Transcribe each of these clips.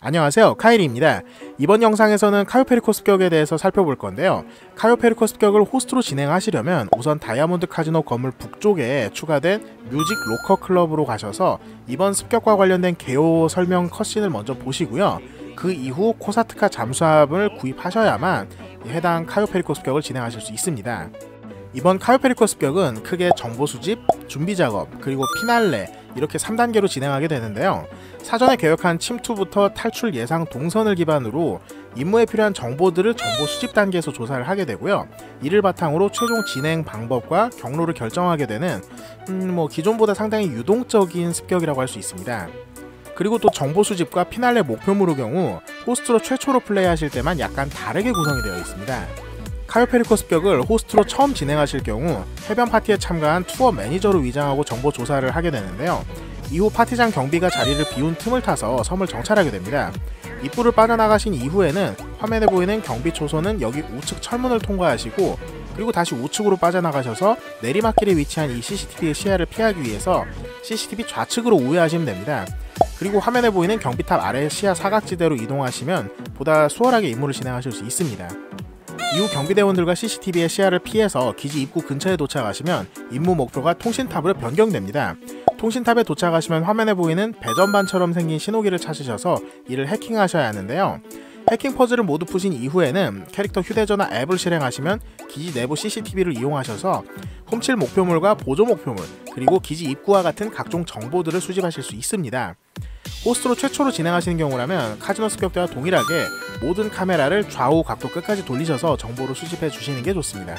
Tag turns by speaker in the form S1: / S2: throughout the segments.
S1: 안녕하세요, 카이리입니다. 이번 영상에서는 카요 페리코 습격에 대해서 살펴볼 건데요. 카요 페리코 습격을 호스트로 진행하시려면 우선 다이아몬드 카지노 건물 북쪽에 추가된 뮤직 로커 클럽으로 가셔서 이번 습격과 관련된 개요 설명 컷신을 먼저 보시고요. 그 이후 코사트카 잠수함을 구입하셔야만 해당 카요 페리코 습격을 진행하실 수 있습니다. 이번 카요 페리코 습격은 크게 정보 수집, 준비 작업, 그리고 피날레 이렇게 3단계로 진행하게 되는데요. 사전에 계획한 침투부터 탈출 예상 동선을 기반으로 임무에 필요한 정보들을 정보 수집 단계에서 조사를 하게 되고요. 이를 바탕으로 최종 진행 방법과 경로를 결정하게 되는 기존보다 상당히 유동적인 습격이라고 할 수 있습니다. 그리고 또 정보 수집과 피날레 목표물의 경우 호스트로 최초로 플레이하실 때만 약간 다르게 구성이 되어 있습니다. 카요 페리코 습격을 호스트로 처음 진행하실 경우 해변 파티에 참가한 투어 매니저로 위장하고 정보 조사를 하게 되는데요. 이후 파티장 경비가 자리를 비운 틈을 타서 섬을 정찰하게 됩니다. 입구를 빠져나가신 이후에는 화면에 보이는 경비 초소는 여기 우측 철문을 통과하시고 그리고 다시 우측으로 빠져나가셔서 내리막길에 위치한 이 CCTV의 시야를 피하기 위해서 CCTV 좌측으로 우회하시면 됩니다. 그리고 화면에 보이는 경비탑 아래 시야 사각지대로 이동하시면 보다 수월하게 임무를 진행하실 수 있습니다. 이후 경비대원들과 CCTV의 시야를 피해서 기지 입구 근처에 도착하시면 임무 목표가 통신탑으로 변경됩니다. 통신탑에 도착하시면 화면에 보이는 배전반처럼 생긴 신호기를 찾으셔서 이를 해킹하셔야 하는데요. 해킹 퍼즐을 모두 푸신 이후에는 캐릭터 휴대전화 앱을 실행하시면 기지 내부 CCTV를 이용하셔서 훔칠 목표물과 보조 목표물, 그리고 기지 입구와 같은 각종 정보들을 수집하실 수 있습니다. 호스트로 최초로 진행하시는 경우라면 카지노 습격 때와 동일하게 모든 카메라를 좌우 각도 끝까지 돌리셔서 정보를 수집해 주시는 게 좋습니다.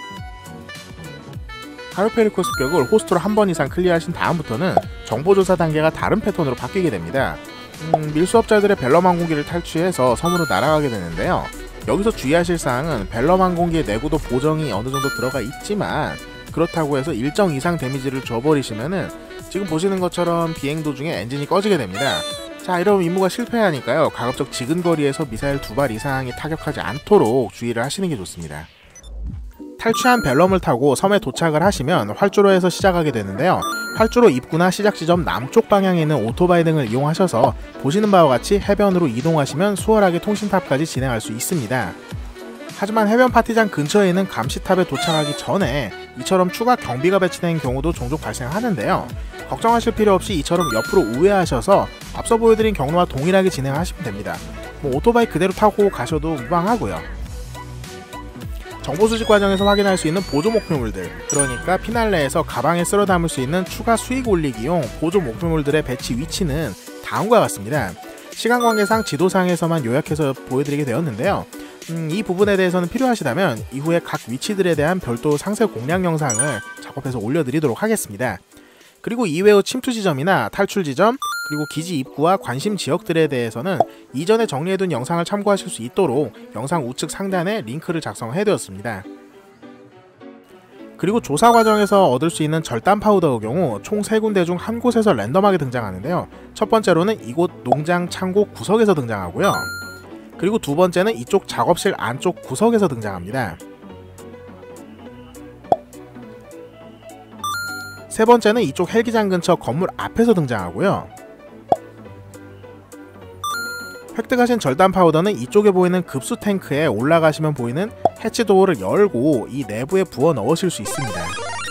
S1: 카요 페리코 습격을 호스트로 한 번 이상 클리어하신 다음부터는 정보조사 단계가 다른 패턴으로 바뀌게 됩니다. 밀수업자들의 벨럼 항공기를 탈취해서 섬으로 날아가게 되는데요. 여기서 주의하실 사항은 벨럼 항공기의 내구도 보정이 어느 정도 들어가 있지만 그렇다고 해서 일정 이상 데미지를 줘버리시면은 지금 보시는 것처럼 비행 도중에 엔진이 꺼지게 됩니다. 자, 이러면 임무가 실패하니까요. 가급적 지근거리에서 미사일 2발 이상이 타격하지 않도록 주의를 하시는 게 좋습니다. 탈취한 벨럼을 타고 섬에 도착을 하시면 활주로에서 시작하게 되는데요. 활주로 입구나 시작 지점 남쪽 방향에 있는 오토바이 등을 이용하셔서 보시는 바와 같이 해변으로 이동하시면 수월하게 통신탑까지 진행할 수 있습니다. 하지만 해변 파티장 근처에 있는 감시탑에 도착하기 전에 이처럼 추가 경비가 배치된 경우도 종종 발생하는데요. 걱정하실 필요 없이 이처럼 옆으로 우회하셔서 앞서 보여드린 경로와 동일하게 진행하시면 됩니다. 오토바이 그대로 타고 가셔도 무방하고요. 정보 수집 과정에서 확인할 수 있는 보조 목표물들, 그러니까 피날레에서 가방에 쓸어 담을 수 있는 추가 수익 올리기용 보조 목표물들의 배치 위치는 다음과 같습니다. 시간 관계상 지도상에서만 요약해서 보여드리게 되었는데요. 이 부분에 대해서는 필요하시다면 이후에 각 위치들에 대한 별도 상세 공략 영상을 작업해서 올려드리도록 하겠습니다. 그리고 이외의 침투 지점이나 탈출 지점, 그리고 기지 입구와 관심 지역들에 대해서는 이전에 정리해둔 영상을 참고하실 수 있도록 영상 우측 상단에 링크를 작성해두었습니다. 그리고 조사 과정에서 얻을 수 있는 절단 파우더의 경우 총 3군데 중 한 곳에서 랜덤하게 등장하는데요. 첫 번째로는 이곳 농장 창고 구석에서 등장하고요. 그리고 두 번째는 이쪽 작업실 안쪽 구석에서 등장합니다. 세 번째는 이쪽 헬기장 근처 건물 앞에서 등장하고요. 획득하신 절단 파우더는 이쪽에 보이는 급수 탱크에 올라가시면 보이는 해치 도어를 열고 이 내부에 부어 넣으실 수 있습니다.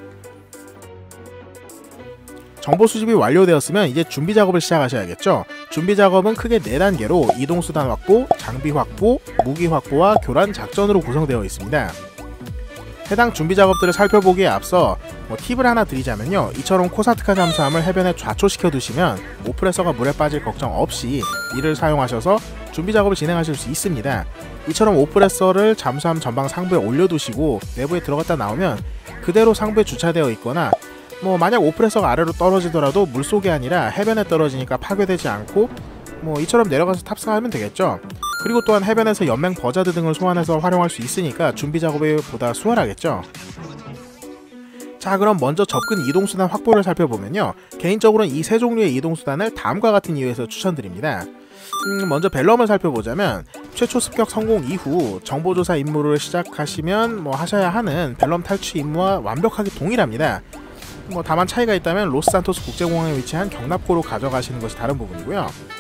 S1: 정보 수집이 완료되었으면 이제 준비 작업을 시작하셔야겠죠. 준비 작업은 크게 4단계로 이동수단 확보, 장비 확보, 무기 확보와 교란 작전으로 구성되어 있습니다. 해당 준비 작업들을 살펴보기에 앞서 팁을 하나 드리자면요. 이처럼 코사트카 잠수함을 해변에 좌초시켜 두시면 오프레서가 물에 빠질 걱정 없이 이를 사용하셔서 준비 작업을 진행하실 수 있습니다. 이처럼 오프레서를 잠수함 전방 상부에 올려두시고 내부에 들어갔다 나오면 그대로 상부에 주차되어 있거나 만약 오프레서가 아래로 떨어지더라도 물속이 아니라 해변에 떨어지니까 파괴되지 않고 이처럼 내려가서 탑승하면 되겠죠. 그리고 또한 해변에서 연맹 버자드 등을 소환해서 활용할 수 있으니까 준비 작업이 보다 수월하겠죠. 자, 그럼 먼저 접근 이동수단 확보를 살펴보면요. 개인적으로는 이 세 종류의 이동수단을 다음과 같은 이유에서 추천드립니다. 먼저 벨럼을 살펴보자면 최초 습격 성공 이후 정보조사 임무를 시작하시면 하셔야 하는 벨럼 탈취 임무와 완벽하게 동일합니다. 다만 차이가 있다면 로스산토스 국제공항에 위치한 경납고로 가져가시는 것이 다른 부분이고요.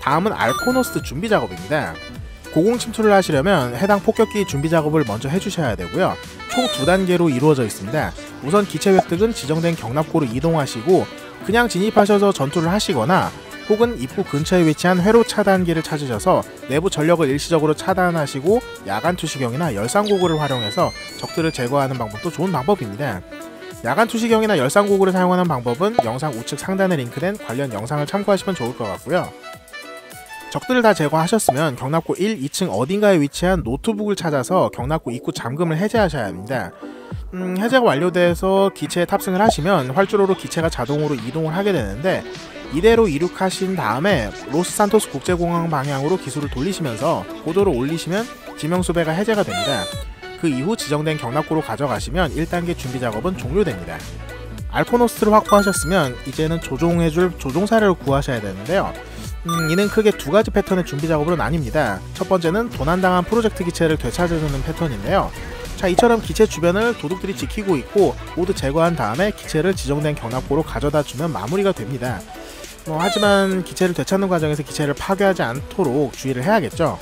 S1: 다음은 알코노스트 준비 작업입니다. 고공 침투를 하시려면 해당 폭격기 준비 작업을 먼저 해주셔야 되고요. 총 2단계로 이루어져 있습니다. 우선 기체 획득은 지정된 경납고로 이동하시고 그냥 진입하셔서 전투를 하시거나 혹은 입구 근처에 위치한 회로 차단기를 찾으셔서 내부 전력을 일시적으로 차단하시고 야간 투시경이나 열상고구를 활용해서 적들을 제거하는 방법도 좋은 방법입니다. 야간 투시경이나 열상고구를 사용하는 방법은 영상 우측 상단에 링크된 관련 영상을 참고하시면 좋을 것 같고요. 적들을 다 제거하셨으면 경납고 1, 2층 어딘가에 위치한 노트북을 찾아서 경납고 입구 잠금을 해제하셔야 합니다. 해제가 완료돼서 기체에 탑승을 하시면 활주로로 기체가 자동으로 이동을 하게 되는데 이대로 이륙하신 다음에 로스산토스 국제공항 방향으로 기술을 돌리시면서 고도를 올리시면 지명수배가 해제가 됩니다. 그 이후 지정된 경납고로 가져가시면 1단계 준비 작업은 종료됩니다. 알코노스트를 확보하셨으면 이제는 조종해줄 조종사를 구하셔야 되는데요. 이는 크게 2가지 패턴의 준비 작업으로 나뉩니다. 첫 번째는 도난당한 프로젝트 기체를 되찾아주는 패턴인데요. 자, 이처럼 기체 주변을 도둑들이 지키고 있고 모두 제거한 다음에 기체를 지정된 경납고로 가져다 주면 마무리가 됩니다. 하지만 기체를 되찾는 과정에서 기체를 파괴하지 않도록 주의를 해야겠죠.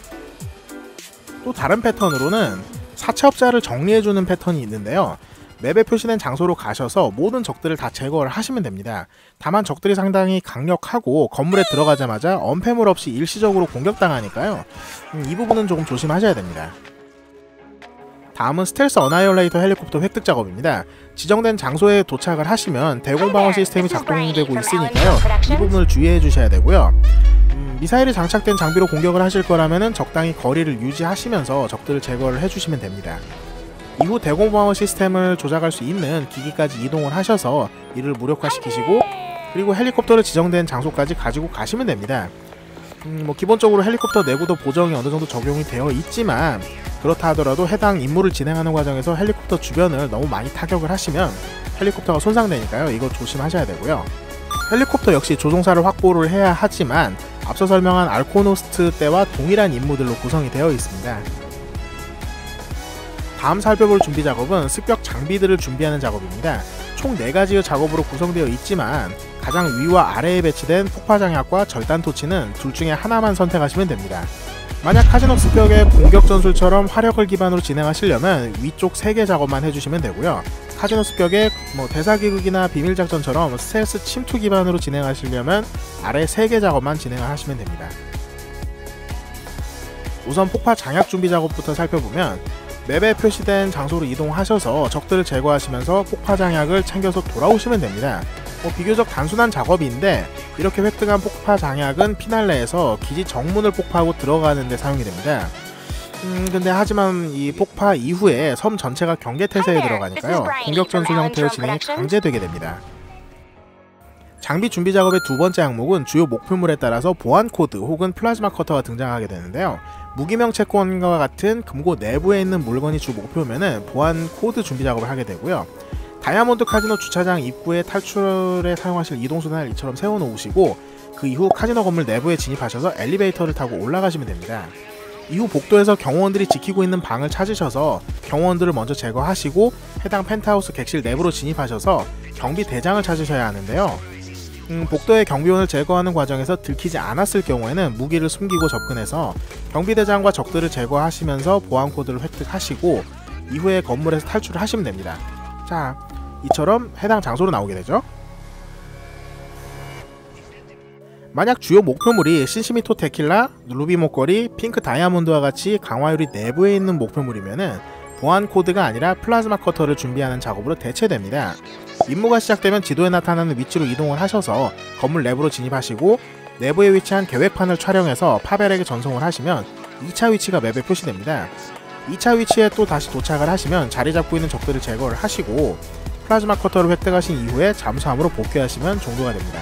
S1: 또 다른 패턴으로는 사채업자를 정리해주는 패턴이 있는데요. 맵에 표시된 장소로 가셔서 모든 적들을 다 제거를 하시면 됩니다. 다만 적들이 상당히 강력하고 건물에 들어가자마자 언패물 없이 일시적으로 공격당하니까요. 이 부분은 조금 조심하셔야 됩니다. 다음은 스텔스 어나이올레이터 헬리콥터 획득 작업입니다. 지정된 장소에 도착을 하시면 대공방어 시스템이 작동되고 있으니까요. 이 부분을 주의해 주셔야 되고요. 미사일이 장착된 장비로 공격을 하실 거라면 적당히 거리를 유지하시면서 적들을 제거를 해주시면 됩니다. 이후 대공방어 시스템을 조작할 수 있는 기기까지 이동을 하셔서 이를 무력화시키시고 그리고 헬리콥터를 지정된 장소까지 가지고 가시면 됩니다. 기본적으로 헬리콥터 내구도 보정이 어느 정도 적용이 되어 있지만 그렇다 하더라도 해당 임무를 진행하는 과정에서 헬리콥터 주변을 너무 많이 타격을 하시면 헬리콥터가 손상되니까요. 이거 조심하셔야 되고요. 헬리콥터 역시 조종사를 확보를 해야 하지만 앞서 설명한 알코노스트 때와 동일한 임무들로 구성이 되어 있습니다. 다음 살펴볼 준비 작업은 습격 장비들을 준비하는 작업입니다. 총 4가지의 작업으로 구성되어 있지만 가장 위와 아래에 배치된 폭파장약과 절단토치는 둘 중에 하나만 선택하시면 됩니다. 만약 카지노 습격의 공격 전술처럼 화력을 기반으로 진행하시려면 위쪽 3개 작업만 해주시면 되고요. 카지노 습격의 대사기극이나 비밀작전처럼 스텔스 침투 기반으로 진행하시려면 아래 3개 작업만 진행을 하시면 됩니다. 우선 폭파 장약 준비 작업부터 살펴보면 맵에 표시된 장소로 이동하셔서 적들을 제거하시면서 폭파 장약을 챙겨서 돌아오시면 됩니다. 비교적 단순한 작업인데 이렇게 획득한 폭파 장약은 피날레에서 기지 정문을 폭파하고 들어가는 데 사용이 됩니다. 근데 하지만 이 폭파 이후에 섬 전체가 경계태세에 들어가니까요. 공격 전술 형태의 진행이 강제되게 됩니다. 장비 준비 작업의 2번째 항목은 주요 목표물에 따라서 보안 코드 혹은 플라즈마 커터가 등장하게 되는데요. 무기명 채권과 같은 금고 내부에 있는 물건이 주 목표면은 보안 코드 준비 작업을 하게 되고요. 다이아몬드 카지노 주차장 입구에 탈출에 사용하실 이동수단을 이처럼 세워놓으시고 그 이후 카지노 건물 내부에 진입하셔서 엘리베이터를 타고 올라가시면 됩니다. 이후 복도에서 경호원들이 지키고 있는 방을 찾으셔서 경호원들을 먼저 제거하시고 해당 펜트하우스 객실 내부로 진입하셔서 경비 대장을 찾으셔야 하는데요. 복도의 경비원을 제거하는 과정에서 들키지 않았을 경우에는 무기를 숨기고 접근해서 경비대장과 적들을 제거하시면서 보안 코드를 획득하시고 이후에 건물에서 탈출을 하시면 됩니다. 자, 이처럼 해당 장소로 나오게 되죠. 만약 주요 목표물이 신시미토 테킬라, 루비 목걸이, 핑크 다이아몬드와 같이 강화유리 내부에 있는 목표물이면은 보안 코드가 아니라 플라즈마 커터를 준비하는 작업으로 대체됩니다. 임무가 시작되면 지도에 나타나는 위치로 이동을 하셔서 건물 내부로 진입하시고 내부에 위치한 계획판을 촬영해서 파벨에게 전송을 하시면 2차 위치가 맵에 표시됩니다. 2차 위치에 또 다시 도착을 하시면 자리 잡고 있는 적들을 제거를 하시고 플라즈마 커터를 획득하신 이후에 잠수함으로 복귀하시면 종료가 됩니다.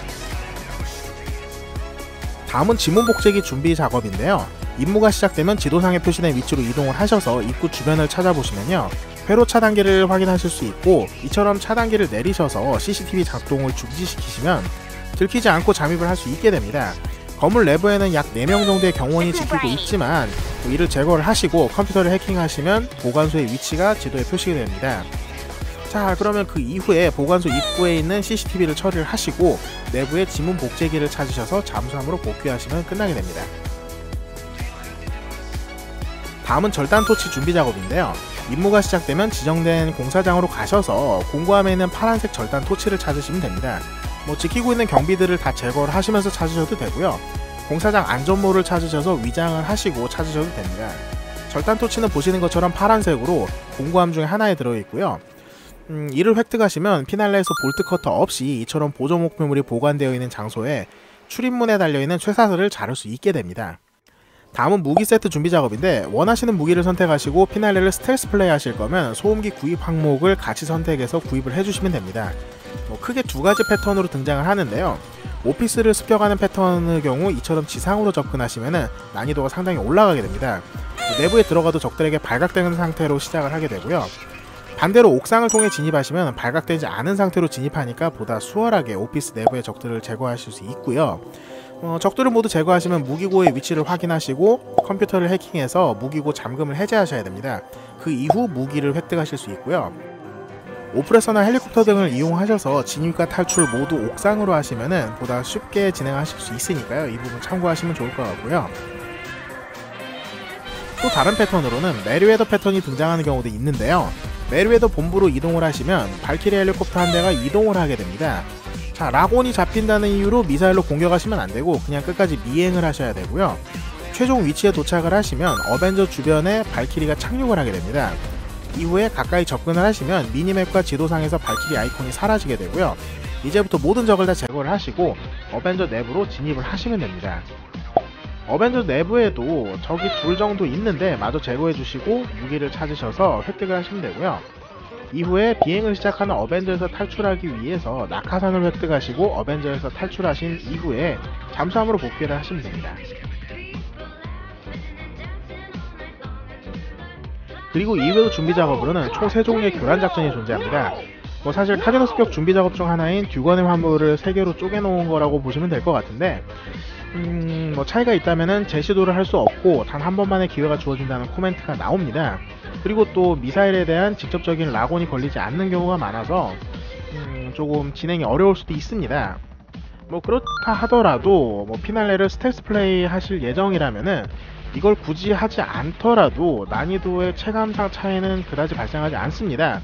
S1: 다음은 지문 복제기 준비 작업인데요. 임무가 시작되면 지도상에 표시된 위치로 이동을 하셔서 입구 주변을 찾아보시면요. 회로 차단기를 확인하실 수 있고 이처럼 차단기를 내리셔서 CCTV 작동을 중지시키시면 들키지 않고 잠입을 할 수 있게 됩니다. 건물 내부에는 약 4명 정도의 경호원이 지키고 있지만 이를 제거를 하시고 컴퓨터를 해킹하시면 보관소의 위치가 지도에 표시가 됩니다. 자, 그러면 그 이후에 보관소 입구에 있는 CCTV를 처리를 하시고 내부에 지문 복제기를 찾으셔서 잠수함으로 복귀하시면 끝나게 됩니다. 다음은 절단 토치 준비 작업인데요. 임무가 시작되면 지정된 공사장으로 가셔서 공구함에 있는 파란색 절단 토치를 찾으시면 됩니다. 지키고 있는 경비들을 다 제거를 하시면서 찾으셔도 되고요. 공사장 안전모를 찾으셔서 위장을 하시고 찾으셔도 됩니다. 절단 토치는 보시는 것처럼 파란색으로 공구함 중에 하나에 들어있고요. 이를 획득하시면 피날레에서 볼트 커터 없이 이처럼 보조 목표물이 보관되어 있는 장소에 출입문에 달려있는 쇠사슬을 자를 수 있게 됩니다. 다음은 무기 세트 준비 작업인데 원하시는 무기를 선택하시고 피날레를 스텔스 플레이 하실 거면 소음기 구입 항목을 같이 선택해서 구입을 해주시면 됩니다. 크게 두 가지 패턴으로 등장을 하는데요. 오피스를 습격하는 패턴의 경우 이처럼 지상으로 접근하시면 난이도가 상당히 올라가게 됩니다. 내부에 들어가도 적들에게 발각되는 상태로 시작을 하게 되고요. 반대로 옥상을 통해 진입하시면 발각되지 않은 상태로 진입하니까 보다 수월하게 오피스 내부의 적들을 제거하실 수 있고요. 적들을 모두 제거하시면 무기고의 위치를 확인하시고 컴퓨터를 해킹해서 무기고 잠금을 해제하셔야 됩니다. 그 이후 무기를 획득하실 수 있고요. 오프레서나 헬리콥터 등을 이용하셔서 진입과 탈출 모두 옥상으로 하시면 보다 쉽게 진행하실 수 있으니까요. 이 부분 참고하시면 좋을 것 같고요. 또 다른 패턴으로는 메리웨더 패턴이 등장하는 경우도 있는데요. 메리웨더 본부로 이동을 하시면 발키리 헬리콥터 한 대가 이동을 하게 됩니다. 자, 라곤이 잡힌다는 이유로 미사일로 공격하시면 안되고 그냥 끝까지 미행을 하셔야 되고요. 최종 위치에 도착을 하시면 어벤져 주변에 발키리가 착륙을 하게 됩니다. 이후에 가까이 접근을 하시면 미니맵과 지도상에서 발키리 아이콘이 사라지게 되고요. 이제부터 모든 적을 다 제거를 하시고 어벤져 내부로 진입을 하시면 됩니다. 어벤져 내부에도 적이 둘 정도 있는데 마저 제거해 주시고 무기를 찾으셔서 획득을 하시면 되고요. 이후에 비행을 시작하는 어벤져에서 탈출하기 위해서 낙하산을 획득하시고 어벤져에서 탈출하신 이후에 잠수함으로 복귀를 하시면 됩니다. 그리고 이외의 준비 작업으로는 총 3종류의 교란 작전이 존재합니다. 사실 카지노 습격 준비 작업 중 하나인 듀건의 화물을 3개로 쪼개놓은 거라고 보시면 될 것 같은데 차이가 있다면은 재시도를 할 수 없고 단 한 번만의 기회가 주어진다는 코멘트가 나옵니다. 그리고 또 미사일에 대한 직접적인 라곤이 걸리지 않는 경우가 많아서 조금 진행이 어려울 수도 있습니다. 그렇다 하더라도 피날레를 스텔스 플레이 하실 예정이라면은 이걸 굳이 하지 않더라도 난이도의 체감상 차이는 그다지 발생하지 않습니다.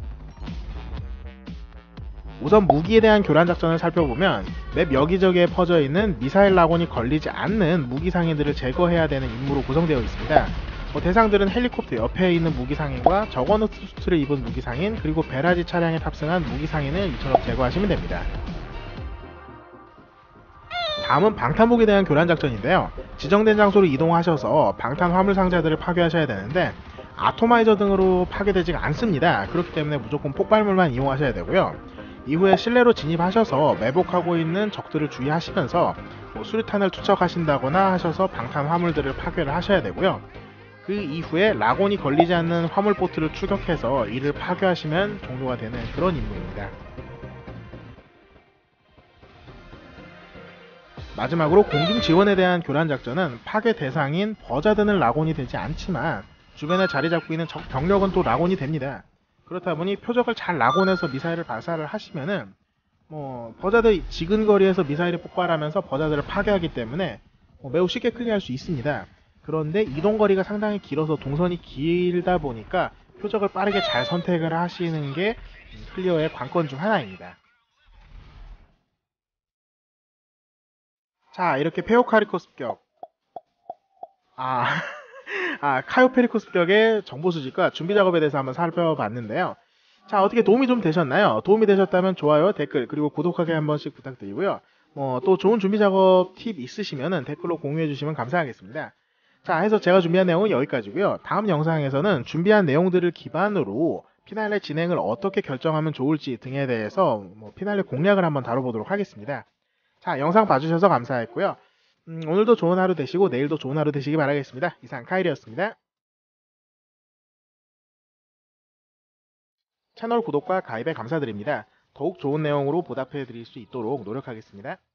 S1: 우선 무기에 대한 교란 작전을 살펴보면 맵 여기저기에 퍼져 있는 미사일 라곤이 걸리지 않는 무기 상인들을 제거해야 되는 임무로 구성되어 있습니다. 대상들은 헬리콥터 옆에 있는 무기 상인과 저거너트 수트를 입은 무기 상인, 그리고 베라지 차량에 탑승한 무기 상인을 이처럼 제거하시면 됩니다. 다음은 방탄복에 대한 교란 작전인데요. 지정된 장소로 이동하셔서 방탄 화물 상자들을 파괴하셔야 되는데 아토마이저 등으로 파괴되지가 않습니다. 그렇기 때문에 무조건 폭발물만 이용하셔야 되고요. 이후에 실내로 진입하셔서 매복하고 있는 적들을 주의하시면서 수류탄을 투척하신다거나 하셔서 방탄 화물들을 파괴를 하셔야 되고요. 그 이후에 라곤이 걸리지 않는 화물 보트를 추격해서 이를 파괴하시면 종료가 되는 그런 임무입니다. 마지막으로 공중 지원에 대한 교란 작전은 파괴 대상인 버자드는 라곤이 되지 않지만 주변에 자리 잡고 있는 적 병력은 또 라곤이 됩니다. 그렇다 보니 표적을 잘 라곤해서 미사일을 발사를 하시면은 버자드 지근거리에서 미사일이 폭발하면서 버자드를 파괴하기 때문에 매우 쉽게 클리어할 수 있습니다. 그런데 이동거리가 상당히 길어서 동선이 길다 보니까 표적을 빠르게 잘 선택을 하시는 게 클리어의 관건 중 하나입니다. 자, 이렇게 페오카리코 습격 카요페리코 습격의 정보 수집과 준비 작업에 대해서 한번 살펴봤는데요. 자, 어떻게 도움이 좀 되셨나요? 도움이 되셨다면 좋아요, 댓글, 그리고 구독하기 한 번씩 부탁드리고요. 또 좋은 준비 작업 팁 있으시면 댓글로 공유해 주시면 감사하겠습니다. 자, 해서 제가 준비한 내용은 여기까지고요. 다음 영상에서는 준비한 내용들을 기반으로 피날레 진행을 어떻게 결정하면 좋을지 등에 대해서 피날레 공략을 한번 다뤄보도록 하겠습니다. 자, 영상 봐주셔서 감사했고요. 오늘도 좋은 하루 되시고 내일도 좋은 하루 되시기 바라겠습니다. 이상 카일이었습니다. 채널 구독과 가입에 감사드립니다. 더욱 좋은 내용으로 보답해 드릴 수 있도록 노력하겠습니다.